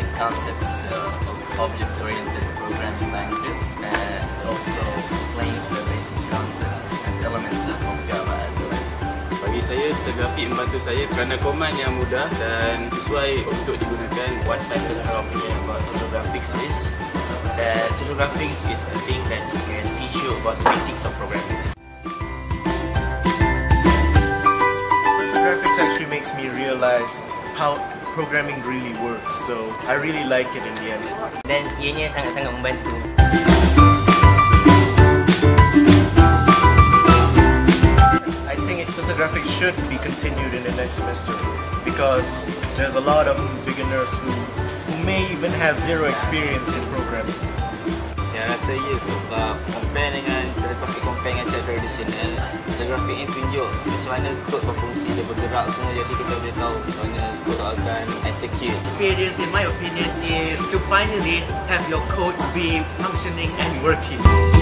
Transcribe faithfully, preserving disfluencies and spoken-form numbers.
basic concepts uh, of object-oriented programming languages, and it also explains the basic concepts and elements of Java as well. Bagi saya, TurboGrafx membantu saya kerana command yang mudah dan sesuai untuk digunakan. What's my personal opinion about TurboGrafx is that TurboGrafx is a thing that can teach you about the basics of programming. TurboGrafx actually makes me realize how programming really works, so I really like it in the end. Dan ianya sangat-sangat membantu. I think TurboGrafx should be continued in the next semester because there's a lot of beginners who, who may even have zero experience in programming. Saya rasa ya, sebab compare dengan cara compare dengan cara tradisional, TurboGrafx ini tunjuk macam mana kod berfungsi, dia bergerak semua, jadi kita boleh tahu macam mana kod akan execute. Experience, in my opinion, is to finally have your code be functioning and working.